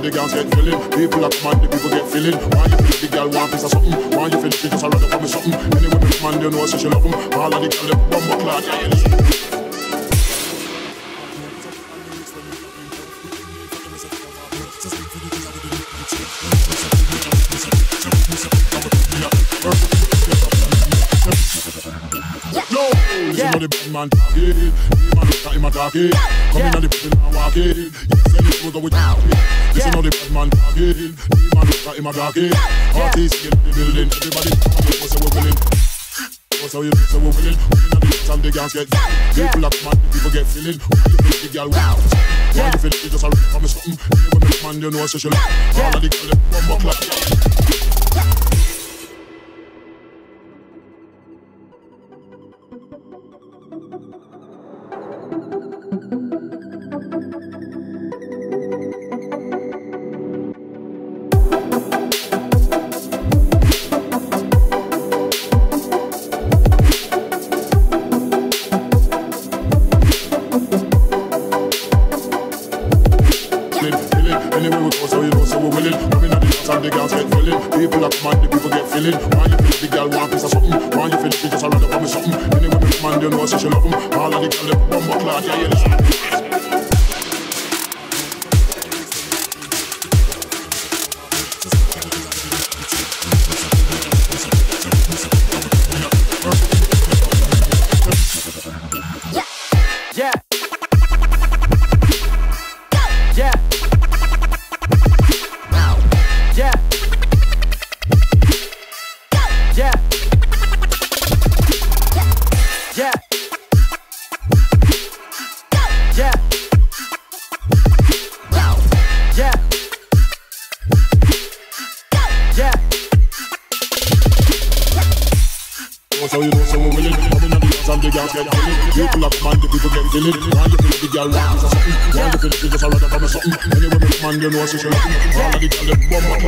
the girls get feeling. People like man, the people get feeling. Why you feel the girl want piece of something? Why you feel she just a run up on me something? Anyway, the man they know so she love them. All of the girls they bumbo clad. Yeah, you listen. You know the bad man talking, the man look at him a talking. Come in and the people are walking. You say this will go with you. You know the bad man talking, the man look at him a talking. Artists in the building, everybody know so we're willing. So you so we're willing. We in the dance and the girls get people like man, the people get feeling. Why you feel the girl wow? Why you feel she just a rip from me something? Anyway, make man you know so she love. All of the girls they bumbo clad. Anyway, we go so you know so we're willing. Come in and the dance and the girls get feeling. People like man, the people get feeling. Why you feel the girl want piece of something? Why you feel she just a run up on me something? Anyway, make man they know so she love them. All of the girls they bumbo clad. Yeah, you listen. So you know so we're willing. Come in and the dance and the girls get feeling. People like man, the people get feeling. Why you feel the girl want piece of something? Why you feel she just a run up on me something? Anyway, make man you know so she love them. All of the girls they bumbo